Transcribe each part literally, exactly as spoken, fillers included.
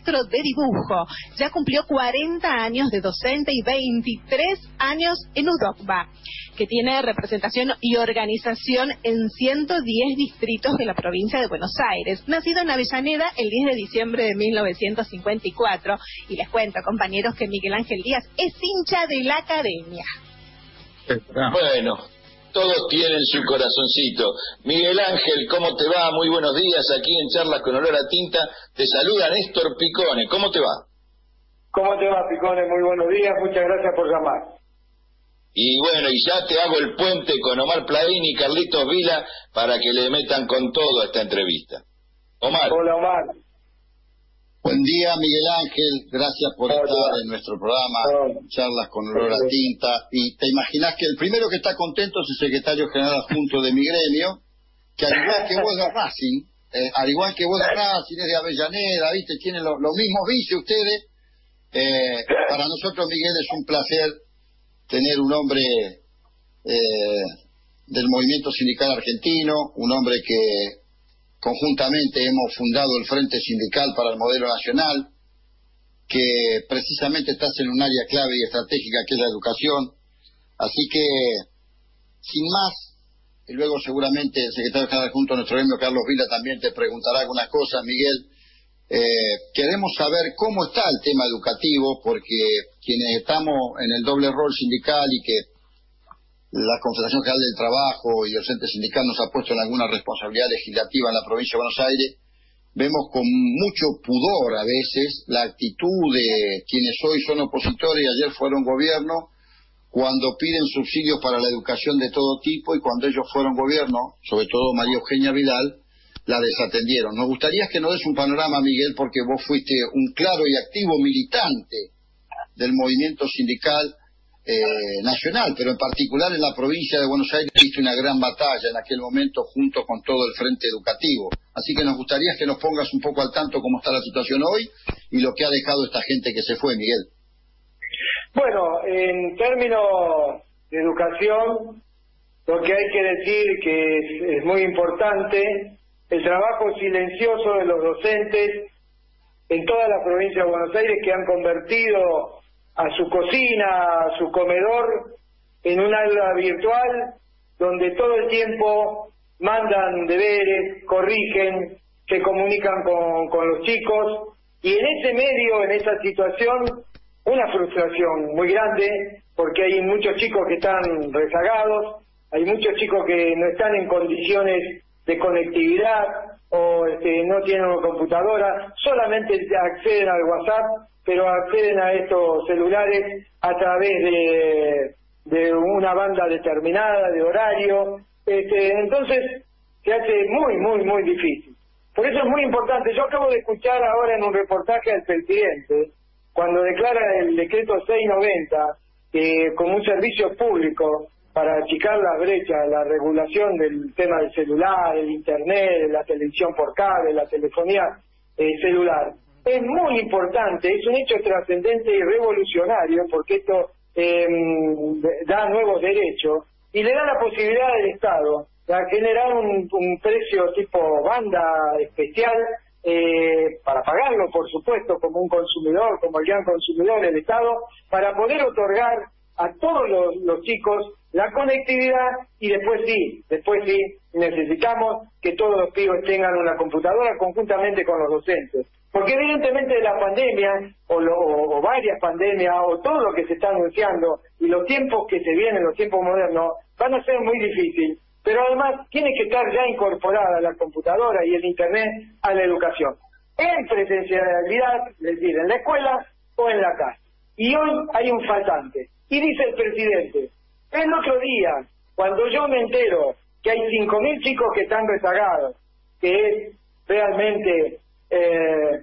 maestro de dibujo. Ya cumplió cuarenta años de docente y veintitrés años en UDOCBA, que tiene representación y organización en ciento diez distritos de la provincia de Buenos Aires. Nacido en Avellaneda el diez de diciembre de mil novecientos cincuenta y cuatro. Y les cuento, compañeros, que Miguel Ángel Díaz es hincha de la academia. Bueno, todos tienen su corazoncito. Miguel Ángel, ¿cómo te va? Muy buenos días, aquí en Charlas con Olor a Tinta. Te saluda Néstor Picone, ¿cómo te va? ¿Cómo te va, Picone? Muy buenos días, muchas gracias por llamar. Y bueno, y ya te hago el puente con Omar Plaín y Carlitos Vila para que le metan con todo a esta entrevista. Omar. Hola, Omar. Buen día, Miguel Ángel, gracias por Hola. estar en nuestro programa, Hola. Charlas con Olor a Tinta. Y te imaginas que el primero que está contento es el secretario general adjunto de mi gremio, que al igual que vos de Racing, eh, al igual que vos de Racing, es de Avellaneda, ¿viste? Tienen lo, los mismos vicios ustedes. Eh, para nosotros, Miguel, es un placer tener un hombre eh, del movimiento sindical argentino, un hombre que conjuntamente hemos fundado el Frente Sindical para el Modelo Nacional, que precisamente está en un área clave y estratégica que es la educación. Así que, sin más, y luego seguramente el secretario general adjunto de nuestro gremio, Carlos Vila, también te preguntará algunas cosas, Miguel. Eh, queremos saber cómo está el tema educativo, porque quienes estamos en el doble rol sindical y que la Confederación General del Trabajo y el Frente Sindical nos ha puesto en alguna responsabilidad legislativa en la provincia de Buenos Aires, vemos con mucho pudor a veces la actitud de quienes hoy son opositores y ayer fueron gobierno, cuando piden subsidios para la educación de todo tipo, y cuando ellos fueron gobierno, sobre todo María Eugenia Vidal, la desatendieron. Nos gustaría que nos des un panorama, Miguel, porque vos fuiste un claro y activo militante del movimiento sindical Eh, nacional, pero en particular en la provincia de Buenos Aires viste una gran batalla en aquel momento junto con todo el frente educativo. Así que nos gustaría que nos pongas un poco al tanto cómo está la situación hoy y lo que ha dejado esta gente que se fue, Miguel. Bueno, en términos de educación, lo que hay que decir que es, es muy importante el trabajo silencioso de los docentes en toda la provincia de Buenos Aires, que han convertido a su cocina, a su comedor, en un aula virtual donde todo el tiempo mandan deberes, corrigen, se comunican con, con los chicos, y en ese medio, en esa situación, una frustración muy grande, porque hay muchos chicos que están rezagados, hay muchos chicos que no están en condiciones de conectividad o este, no tienen una computadora, solamente acceden al WhatsApp, pero acceden a estos celulares a través de, de una banda determinada, de horario. Este, entonces se hace muy, muy, muy difícil. Por eso es muy importante. Yo acabo de escuchar ahora en un reportaje al presidente, cuando declara el decreto seiscientos noventa, eh, como un servicio público para achicar las brechas, la regulación del tema del celular, el internet, la televisión por cable, la telefonía eh, celular. Es muy importante, es un hecho trascendente y revolucionario, porque esto eh, da nuevos derechos y le da la posibilidad al Estado a generar un, un precio tipo banda especial eh, para pagarlo, por supuesto, como un consumidor, como el gran consumidor, el Estado, para poder otorgar a todos los, los chicos la conectividad, y después sí, después sí, necesitamos que todos los pibes tengan una computadora conjuntamente con los docentes. Porque evidentemente la pandemia, o, lo, o, o varias pandemias, o todo lo que se está anunciando, y los tiempos que se vienen, los tiempos modernos, van a ser muy difíciles. Pero además tiene que estar ya incorporada la computadora y el internet a la educación. En presencialidad, es decir, en la escuela o en la casa. Y hoy hay un faltante. Y dice el presidente, el otro día, cuando yo me entero que hay cinco mil chicos que están rezagados, que es realmente eh,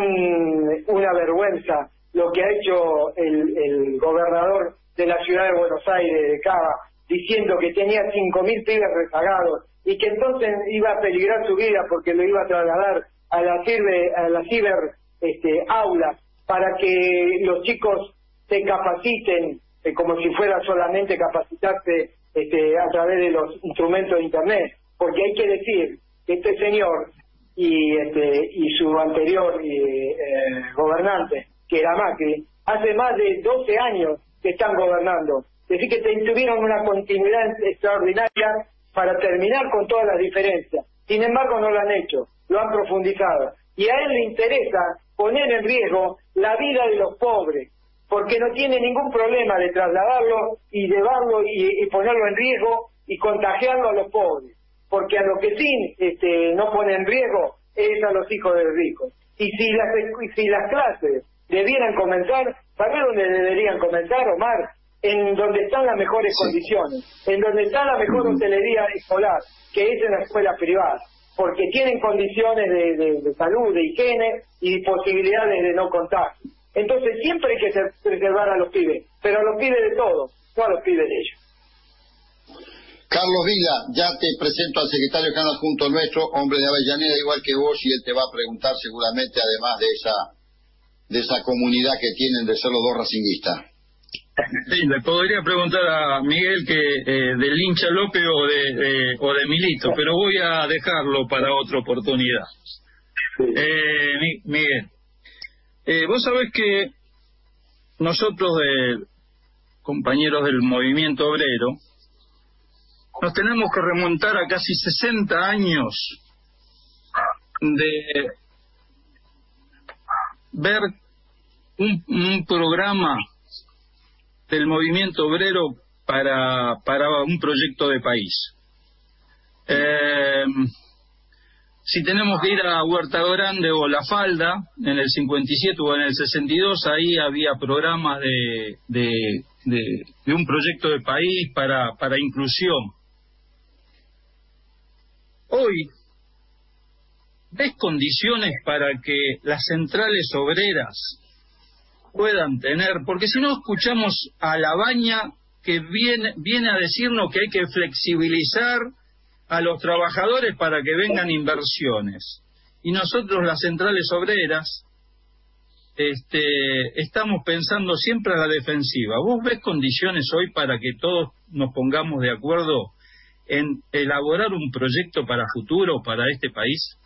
un, una vergüenza lo que ha hecho el, el gobernador de la ciudad de Buenos Aires, de Cava, diciendo que tenía cinco mil pibes rezagados y que entonces iba a peligrar su vida porque lo iba a trasladar a la, ciber, a la ciber este, aula para que los chicos se capaciten eh, como si fuera solamente capacitarse este, a través de los instrumentos de internet, porque hay que decir que este señor y este y su anterior eh, eh, gobernante, que era Macri, hace más de doce años que están gobernando. Es decir, que tuvieron una continuidad extraordinaria para terminar con todas las diferencias. Sin embargo, no lo han hecho, lo han profundizado. Y a él le interesa poner en riesgo la vida de los pobres, porque no tiene ningún problema de trasladarlo y llevarlo y, y ponerlo en riesgo y contagiarlo a los pobres, porque a lo que sí este, no pone en riesgo es a los hijos de ricos. Y si las, si las clases debieran comenzar, ¿sabes dónde deberían comenzar, Omar? En donde están las mejores sí. condiciones, en donde está la mejor uh-huh. hotelería escolar, que es en la escuela privada, porque tienen condiciones de, de, de salud, de higiene y posibilidades de no contagio. Entonces siempre hay que preservar a los pibes, pero a los pibes de todos, no a los pibes de ellos. Carlos Vila, ya te presento al secretario general adjunto nuestro, hombre de Avellaneda, igual que vos, y él te va a preguntar seguramente, además de esa de esa comunidad que tienen de ser los dos racinguistas. Sí, le podría preguntar a Miguel que eh, del hincha López o de, eh, o de Milito, pero voy a dejarlo para otra oportunidad. Eh, Miguel, eh, vos sabés que nosotros, de, compañeros del movimiento obrero, nos tenemos que remontar a casi sesenta años de ver un, un programa del movimiento obrero para para un proyecto de país. Eh, si tenemos que ir a Huerta Grande o La Falda, en el cincuenta y siete o en el sesenta y dos, ahí había programas de de, de, de un proyecto de país para, para inclusión. Hoy, ¿ves condiciones para que las centrales obreras puedan tener? Porque si no, escuchamos a La Baña, que viene, viene a decirnos que hay que flexibilizar a los trabajadores para que vengan inversiones. Y nosotros, las centrales obreras, este, estamos pensando siempre a la defensiva. ¿Vos ves condiciones hoy para que todos nos pongamos de acuerdo en elaborar un proyecto para futuro, para este país?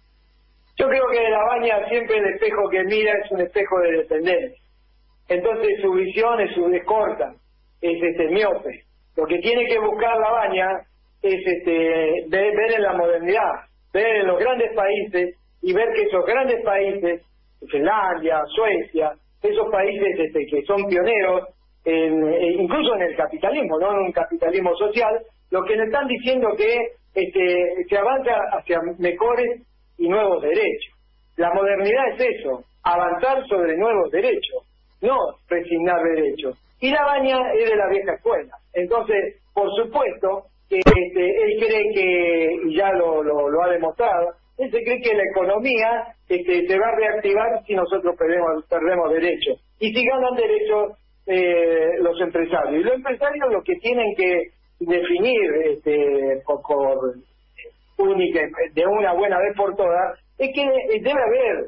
Yo creo que La Baña siempre el espejo que mira es un espejo de dependencia. Entonces su visión es, su, es corta, es este, miope. Lo que tiene que buscar La Baña es este, ver, ver en la modernidad, ver en los grandes países y ver que esos grandes países, Finlandia, Suecia, esos países este, que son pioneros, en, incluso en el capitalismo, no en un capitalismo social, lo que nos están diciendo que este, se avanza hacia mejores y nuevos derechos. La modernidad es eso, avanzar sobre nuevos derechos, no resignar derechos. Y La Baña es de la vieja escuela. Entonces, por supuesto, que este, él cree que, y ya lo, lo, lo ha demostrado, él se cree que la economía este, se va a reactivar si nosotros perdemos, perdemos derechos. Y si ganan derechos eh, los empresarios. Y los empresarios lo que tienen que definir este, por, por única, de una buena vez por todas, es que debe haber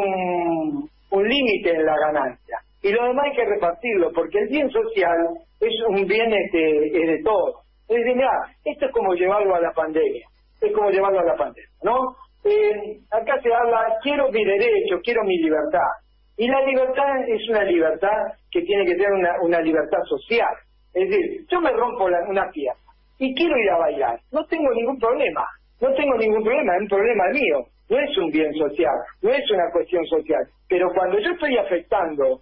un, un límite en la ganancia. Y lo demás hay que repartirlo, porque el bien social es un bien este, es de todos. Es decir, mira, esto es como llevarlo a la pandemia, es como llevarlo a la pandemia, ¿no? Eh, acá se habla, quiero mi derecho, quiero mi libertad. Y la libertad es una libertad que tiene que ser una, una libertad social. Es decir, yo me rompo la, una pierna y quiero ir a bailar, no tengo ningún problema, no tengo ningún problema, es un problema mío, no es un bien social, no es una cuestión social. Pero cuando yo estoy afectando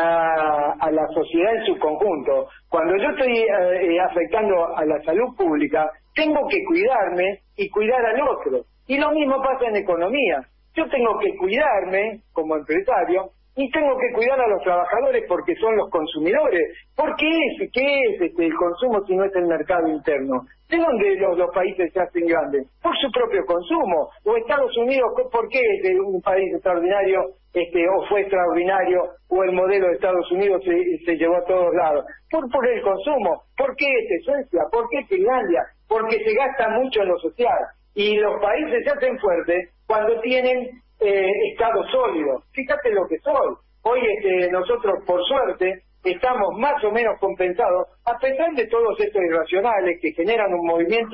a, a la sociedad en su conjunto, cuando yo estoy eh, afectando a la salud pública, tengo que cuidarme y cuidar al otro. Y lo mismo pasa en economía. Yo tengo que cuidarme como empresario y tengo que cuidar a los trabajadores porque son los consumidores. ¿Por qué es, qué es este, el consumo si no es el mercado interno? ¿De dónde los, los países se hacen grandes? Por su propio consumo. O Estados Unidos, ¿por qué es un país extraordinario este, o fue extraordinario o el modelo de Estados Unidos se, se llevó a todos lados? Por, por el consumo. ¿Por qué es Suecia? ¿Por qué Finlandia? Porque se gasta mucho en lo social. Y los países se hacen fuertes cuando tienen eh, estados sólidos. Fíjate lo que soy. Hoy este, nosotros, por suerte, estamos más o menos compensados, a pesar de todos estos irracionales que generan un movimiento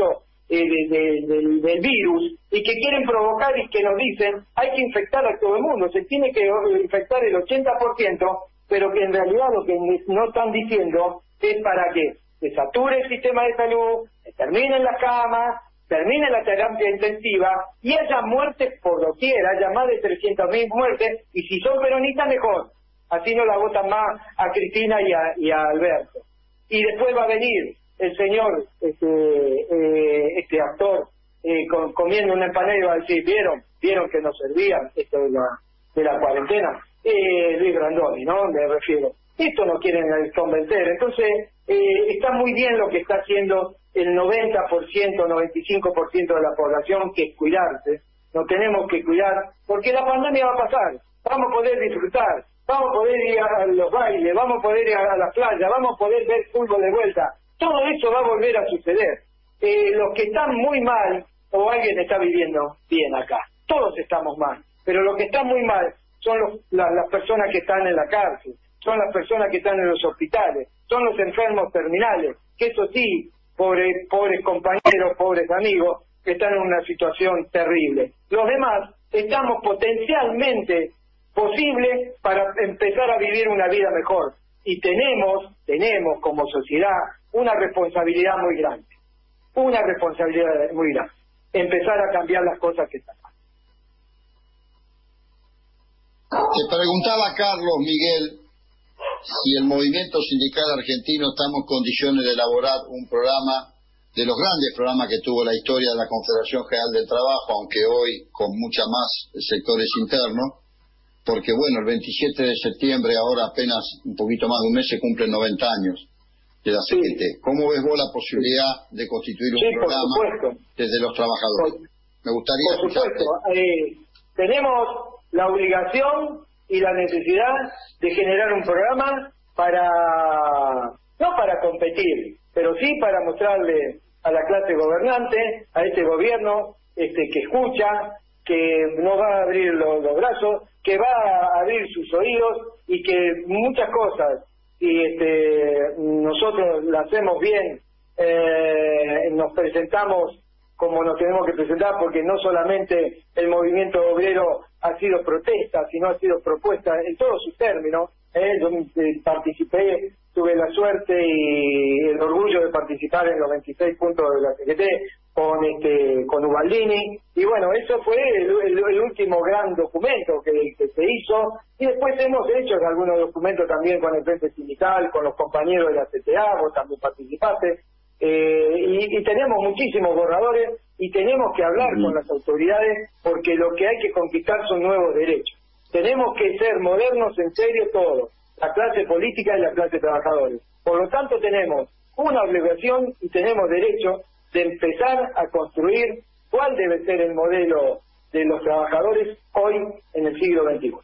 eh, de, de, de, del virus y que quieren provocar y que nos dicen hay que infectar a todo el mundo, se tiene que infectar el ochenta por ciento, pero que en realidad lo que no están diciendo es para que se sature el sistema de salud, se terminen las camas, termine la terapia intensiva y haya muertes por doquier, haya más de trescientas mil muertes, y si son peronistas mejor, así no la votan más a Cristina y a, y a Alberto. Y después va a venir el señor, este, eh, este actor, eh, con, comiendo una empanada y va a decir, ¿vieron? ¿Vieron que nos servían esto de la, de la cuarentena? Eh, Luis Brandoni, ¿no? Me refiero. Esto no quieren convencer. Entonces, eh, está muy bien lo que está haciendo el noventa por ciento, noventa y cinco por ciento de la población, que es cuidarse. Nos tenemos que cuidar, porque la pandemia va a pasar. Vamos a poder disfrutar, vamos a poder ir a los bailes, vamos a poder ir a la playa, vamos a poder ver fútbol de vuelta. Todo eso va a volver a suceder. Eh, los que están muy mal, o alguien está viviendo bien acá, todos estamos mal, pero los que están muy mal son los, la, las personas que están en la cárcel, son las personas que están en los hospitales, son los enfermos terminales, que eso sí, pobres, pobres compañeros, pobres amigos, que están en una situación terrible. Los demás estamos potencialmente posibles para empezar a vivir una vida mejor. Y tenemos, tenemos como sociedad una responsabilidad muy grande, una responsabilidad muy grande, empezar a cambiar las cosas que están mal. Te preguntaba Carlos, Miguel, si el movimiento sindical argentino estamos en condiciones de elaborar un programa de los grandes programas que tuvo la historia de la Confederación General del Trabajo, aunque hoy con mucha más sectores internos, porque bueno, el veintisiete de septiembre, ahora apenas un poquito más de un mes, se cumplen noventa años de la C G T. Sí. ¿Cómo ves vos la posibilidad de constituir un sí, programa desde los trabajadores? Por, Me gustaría por supuesto, eh, tenemos la obligación y la necesidad de generar un programa para, no para competir, pero sí para mostrarle a la clase gobernante, a este gobierno este que escucha, que no va a abrir los, los brazos, que va a abrir sus oídos y que muchas cosas, si este, nosotros las hacemos bien, eh, nos presentamos como nos tenemos que presentar, porque no solamente el movimiento obrero ha sido protesta, sino ha sido propuesta en todos sus términos. Eh, yo eh, participé, tuve la suerte y el orgullo de participar en los veintiséis puntos de la C G T con este con Ubaldini, y bueno, eso fue el, el, el último gran documento que, que se hizo, y después hemos hecho algunos documentos también con el Frente Sindical, con los compañeros de la C T A, vos también participaste. Eh, y, y tenemos muchísimos borradores y tenemos que hablar con las autoridades, porque lo que hay que conquistar son nuevos derechos. Tenemos que ser modernos en serio todos, la clase política y la clase trabajadores. Por lo tanto tenemos una obligación y tenemos derecho de empezar a construir cuál debe ser el modelo de los trabajadores hoy en el siglo veintiuno.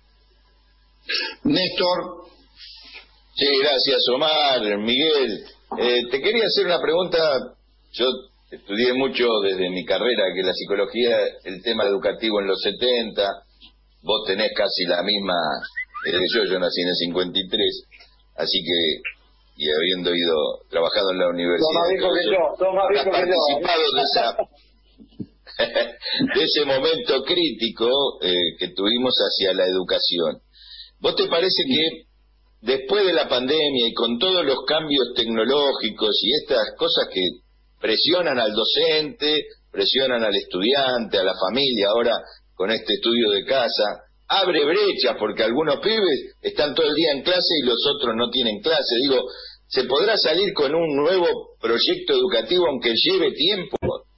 Néstor. Sí, gracias Omar, Miguel. Eh, te quería hacer una pregunta. Yo estudié mucho desde mi carrera, que la psicología, el tema educativo en los setenta, vos tenés casi la misma edad que yo, yo nací en el cincuenta y tres, así que, y habiendo ido, trabajado en la universidad, más viejo que yo, más viejo que participado de esa, de ese momento crítico eh, que tuvimos hacia la educación. ¿Vos te parece que después de la pandemia y con todos los cambios tecnológicos y estas cosas que presionan al docente, presionan al estudiante, a la familia, ahora con este estudio de casa, abre brechas porque algunos pibes están todo el día en clase y los otros no tienen clase? Digo, ¿se podrá salir con un nuevo proyecto educativo aunque lleve tiempo?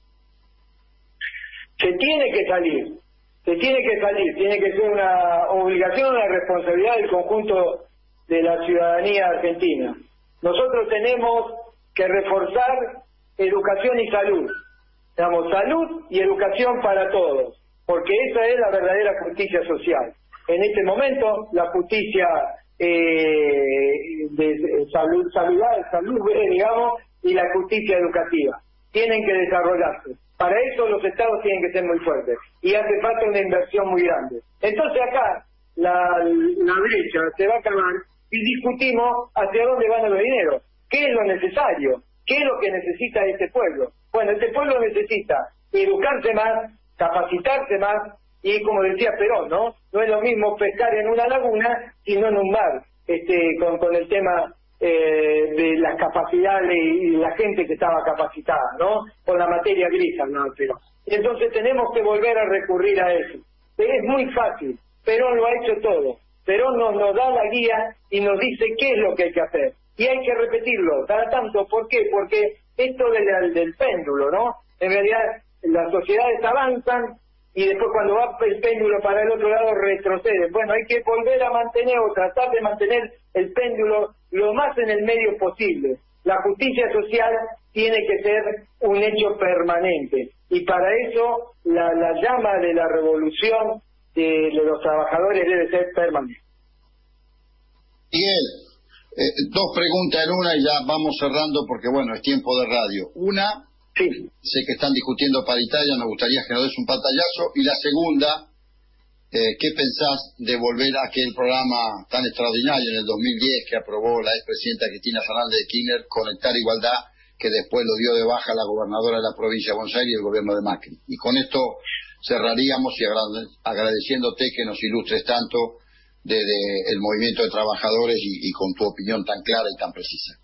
Se tiene que salir, se tiene que salir, tiene que ser una obligación, una responsabilidad del conjunto de la ciudadanía argentina. Nosotros tenemos que reforzar educación y salud, digamos, salud y educación para todos, porque esa es la verdadera justicia social. En este momento, la justicia eh, de salud, salud, salud eh, digamos, y la justicia educativa tienen que desarrollarse. Para eso los estados tienen que ser muy fuertes y hace falta una inversión muy grande. Entonces acá la, la brecha se va a acabar y discutimos hacia dónde van los dineros, qué es lo necesario, qué es lo que necesita este pueblo. Bueno, este pueblo necesita educarse más, capacitarse más, y como decía Perón, ¿no? No es lo mismo pescar en una laguna, sino en un mar, este, con, con el tema eh, de las capacidades y la gente que estaba capacitada, ¿no? Con la materia gris, ¿no? Perón. Entonces tenemos que volver a recurrir a eso. Es muy fácil, Perón lo ha hecho todo. Perón nos, nos da la guía y nos dice qué es lo que hay que hacer. Y hay que repetirlo cada tanto. ¿Por qué? Porque esto del, del péndulo, ¿no? En realidad las sociedades avanzan y después cuando va el péndulo para el otro lado retrocede. Bueno, hay que volver a mantener o tratar de mantener el péndulo lo más en el medio posible. La justicia social tiene que ser un hecho permanente y para eso la, la llama de la revolución de, de los trabajadores debe ser permanente. Miguel, eh, dos preguntas en una y ya vamos cerrando porque bueno, es tiempo de radio. Una, sí. Sé que están discutiendo paritaria, nos gustaría que nos des un pantallazo. Y la segunda, eh, ¿qué pensás de volver a aquel programa tan extraordinario en el dos mil diez que aprobó la expresidenta Cristina Fernández de Kirchner, Conectar Igualdad, que después lo dio de baja la gobernadora de la provincia de Buenos Aires y el gobierno de Macri? Y con esto cerraríamos y agradeciéndote que nos ilustres tanto de, de el movimiento de trabajadores y, y con tu opinión tan clara y tan precisa.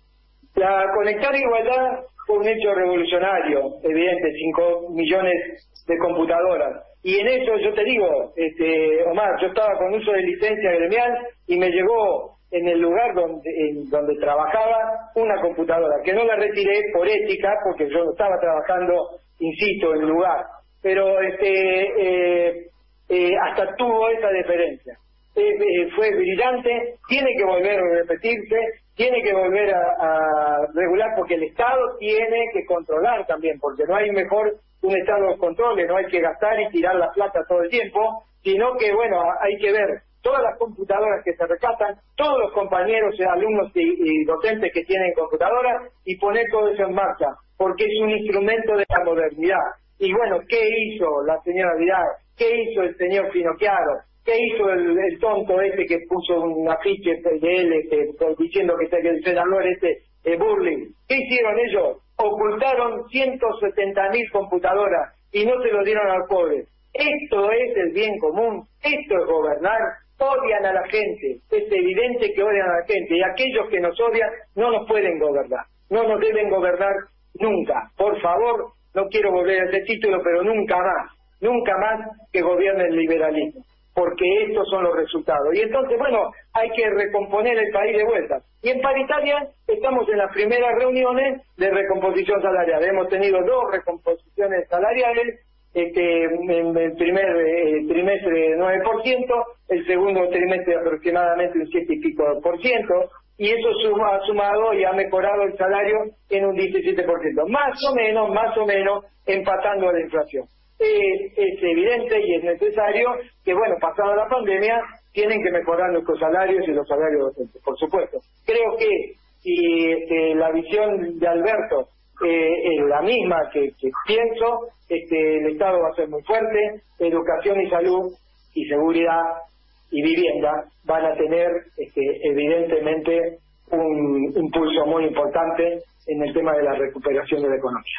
La Conectar Igualdad fue un hecho revolucionario, evidente, cinco millones de computadoras. Y en eso yo te digo, este, Omar, yo estaba con uso de licencia gremial y me llegó en el lugar donde, en, donde trabajaba una computadora, que no la retiré por ética, porque yo estaba trabajando, insisto, en el lugar. Pero este, eh, eh, hasta tuvo esa diferencia. Eh, eh, fue brillante, tiene que volver a repetirse, tiene que volver a, a regular, porque el Estado tiene que controlar también, porque no hay mejor un Estado de control, no hay que gastar y tirar la plata todo el tiempo, sino que, bueno, hay que ver todas las computadoras que se rescatan, todos los compañeros, alumnos y, y docentes que tienen computadoras, y poner todo eso en marcha, porque es un instrumento de la modernidad. Y bueno, ¿qué hizo la señora Vidal? ¿Qué hizo el señor Finocchiaro? ¿Qué hizo el, el tonto este que puso un afiche de él este, diciendo que el senador este eh, Burling? ¿Qué hicieron ellos? Ocultaron ciento setenta mil computadoras y no se lo dieron al pobre. Esto es el bien común, esto es gobernar. Odian a la gente, es evidente que odian a la gente, y aquellos que nos odian no nos pueden gobernar, no nos deben gobernar nunca. Por favor, no quiero volver a ese título, pero nunca más, nunca más que gobierne el liberalismo, porque estos son los resultados. Y entonces, bueno, hay que recomponer el país de vuelta. Y en paritaria estamos en las primeras reuniones de recomposición salarial. Hemos tenido dos recomposiciones salariales, este, en el primer eh, trimestre nueve por ciento, el segundo trimestre aproximadamente un siete y pico por ciento, y eso suma, ha sumado y ha mejorado el salario en un diecisiete por ciento, más o menos, más o menos, empatando a la inflación. Eh, es evidente y es necesario que, bueno, pasada la pandemia, tienen que mejorar nuestros salarios y los salarios docentes, por supuesto. Creo que si este, la visión de Alberto eh, es la misma que, que pienso, este, el Estado va a ser muy fuerte, educación y salud y seguridad y vivienda van a tener este, evidentemente un impulso muy importante en el tema de la recuperación de la economía.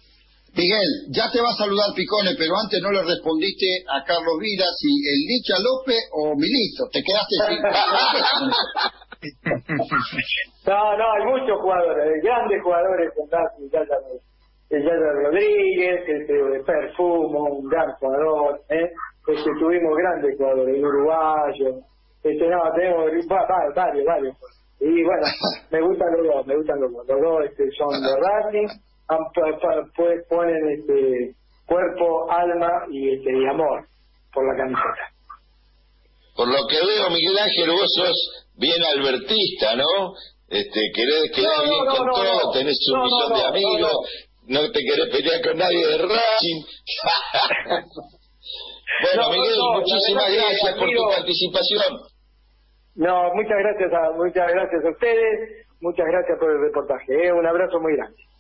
Miguel, ya te va a saludar Picone, pero antes no le respondiste a Carlos Vila si el Licha López o Milito. Te quedaste sin... No, no, hay muchos jugadores, grandes jugadores con Yaya, Yaya Rodríguez, este, Perfumo, un gran jugador, ¿eh? Este, tuvimos grandes jugadores, uruguayos, este, no, tenemos varios, varios, varios. Y bueno, me gustan los dos, me gustan los dos, los dos este, son de Racing, pues ponen este cuerpo, alma y este y amor por la camiseta. Por lo que veo, Miguel Ángel, vos sos bien albertista, ¿no? Este, querés quedar no, bien no, con no, todo, no, tenés un no, millón no, de no, amigos, no, no. no te querés pelear con nadie de Racing. Bueno, no, Miguel, no, no, muchísimas gracias por tu participación. No, muchas gracias a, muchas gracias a ustedes, muchas gracias por el reportaje, ¿eh? Un abrazo muy grande.